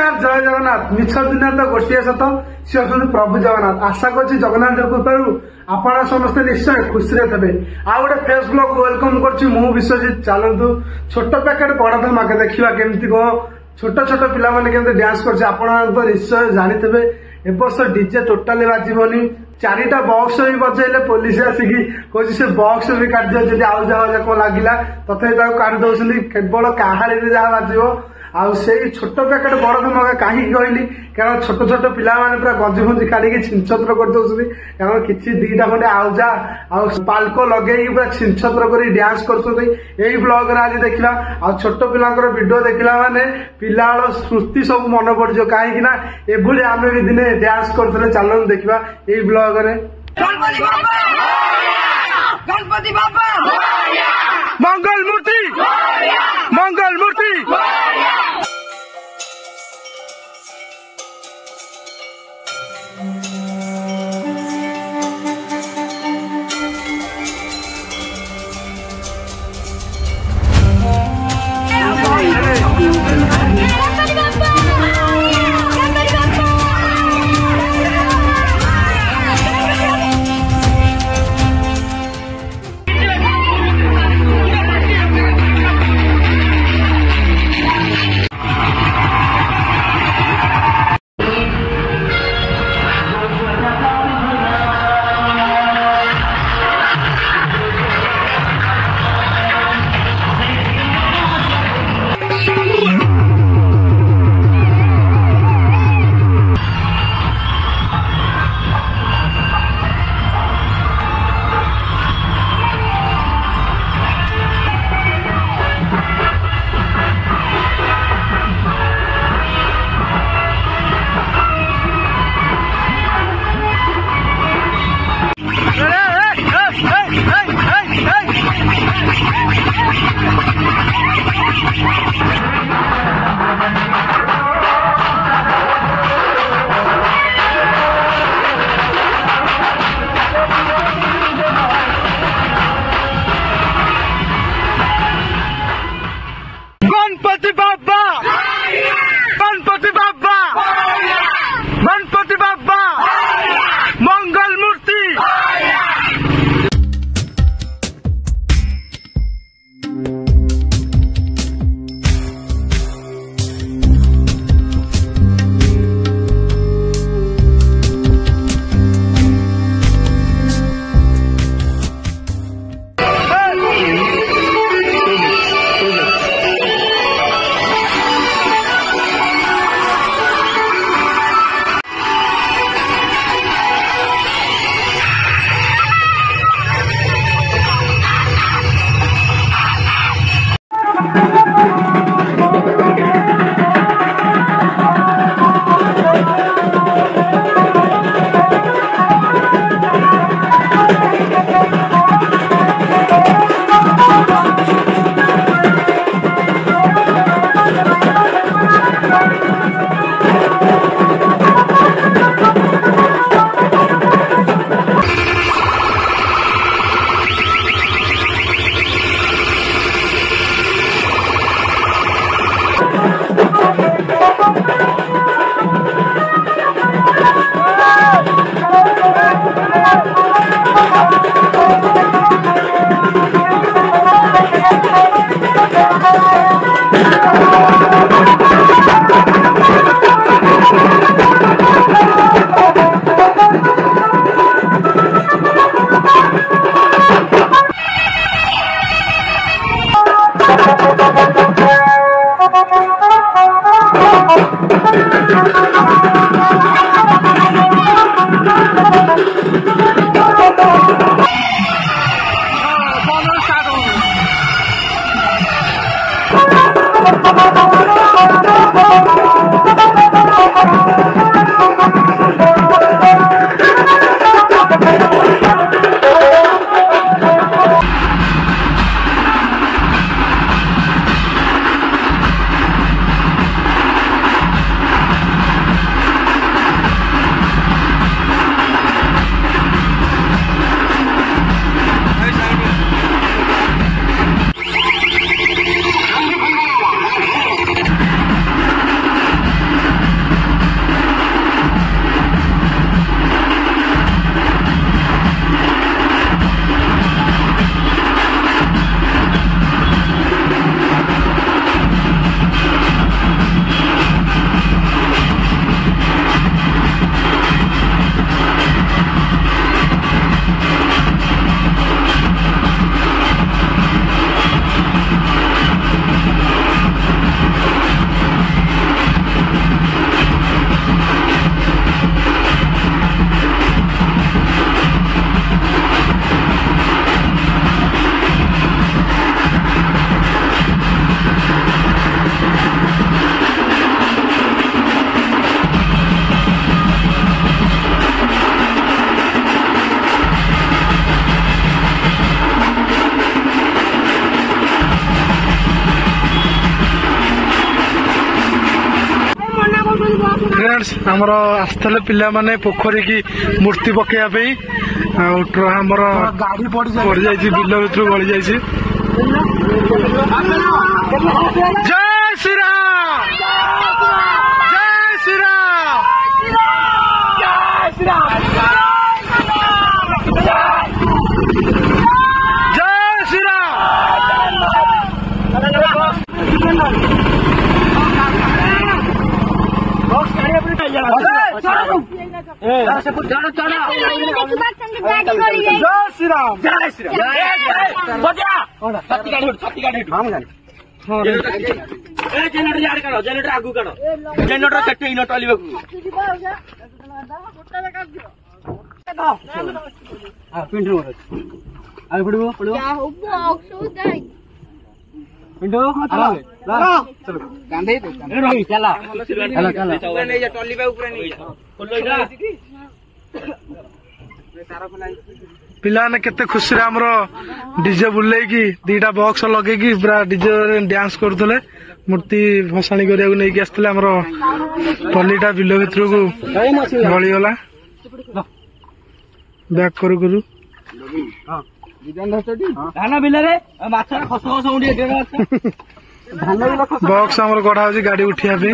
नमस्कार जय जगन्नाथ मिछ दुनिया तो गोटे सत सी अच्छा प्रभु जगन्नाथ आशा कर जगन्नाथ कृपार आपण समस्ते निश्चय खुशी थे आ गए फेस ब्लॉग वेलकम कर विश्वजित चलतु छोट पैकेट बड़ धमाके देखा केमती कौन छोट छोट पिला केमती डांस कर तो निश्चय जानी ए वर्ष डीजे टोटाली बाजबनी चारिटा बक्स भी बजेले पुलिस आसिक कह से बक्स भी काट दियो जब आउ जा कौन लगिला तथे काट दौरान केवल काहाड़ी जहाँ बाजो आउ से छोट पैकेट बड़ धमाका कहीं कहली कारण छोट छोट पिला पूरा गंजी फंजी काढ़ी छिंछत्र कर दौरान कारण किसी दीटा खंडे आउजा आउ पाल्को लगे पूरा छिंछत्र कर डांस कर ब्लॉग आज देखा आ छोट पिलांकर वीडियो देखला माने पिला स्मृति सब मन पड़ जाओ कहीं एभली आम भी दिने डांस करते चलन देखा यही ब्लॉग रे गणपति बाबा मंगल मूर्ति मंगल मूर्ति गणपति बाबा गणपति बाबा गणपति बाबा मंगल मूर्ति फ्रेंड्स आमर आसते पिला माने पोखरी की मूर्ति पकेया आमर गाड़ी पड़ जाइए बिल भर गली जाइए। जय श्री राम जय श्री राम जय श्री राम जय श्री राम जय श्री जनरेटर आगू काढ़ जनरेटर सेट इन टली पिंटू आगे पड़ो पड़ो पिंटू चलो कांधे रही चला चला चला ऊपर नहीं जा टली पे ऊपर नहीं जा खोलो इधर पिला ने केते खुशी रे हमरो डीजे बुले की दीटा बॉक्स लगे की पूरा डीजे डांस करथले मूर्ति भसाणी करिया को नै की आस्तले हमरो टलीटा बिलो भितर को गली गला बैक करू करू हां धान बिले रे माछा खस खस उडी धान बॉक्स हमरो गडा होजी गाड़ी उठिया पे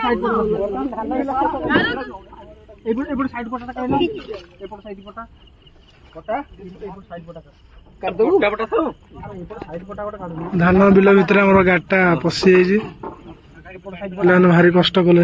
एपट साइड पटा कहला एपट साइड पटा धान बिल भितर आम गाड़ीटा पशि जाइए भारी कष्ट कले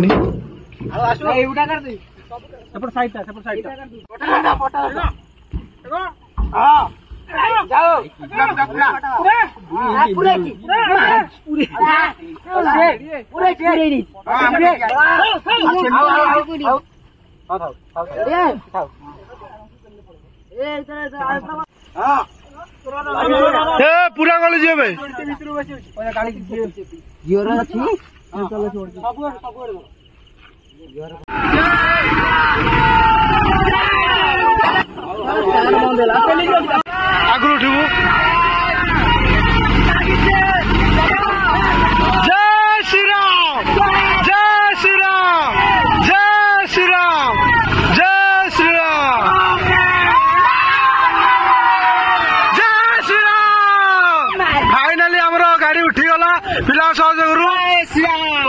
पूरा गली जी भाई आगु उठू जय श्री राम जय श्री राम जय श्री राम जय श्री राम जय श्री राम। फाइनाली आमर गाड़ी उठी गला पिला सहयोग जय श्री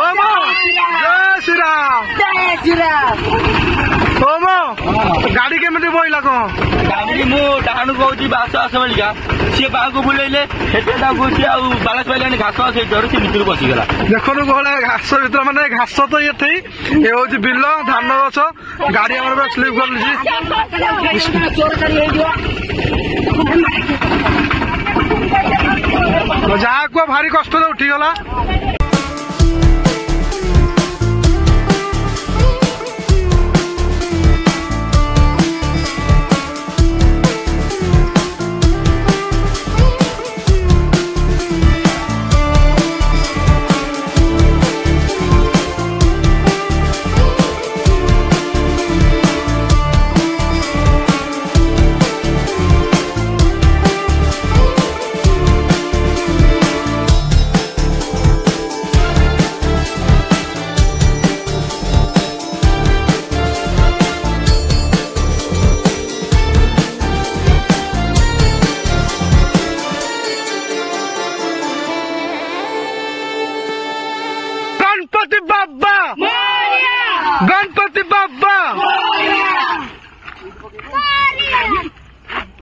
राम जय श्री राम। ओम गाड़ी केमिति बोइला कौन गाड़ी मु डाणु कहूँ बास आस बेलिका सी बाहर को बुलेले बालास पाइलानी घास से डर से भितर पशिगला देखो कहले घास भर माने घास तो ये हूँ बिल धान गछ गाड़ी आम स्लीप कर जहाँ को भारी कष्ट उठीगला। गणपति बाबा